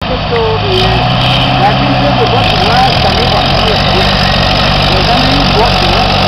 La culture de bois chinois, ça n'est pas mal. Les amis bois chinois.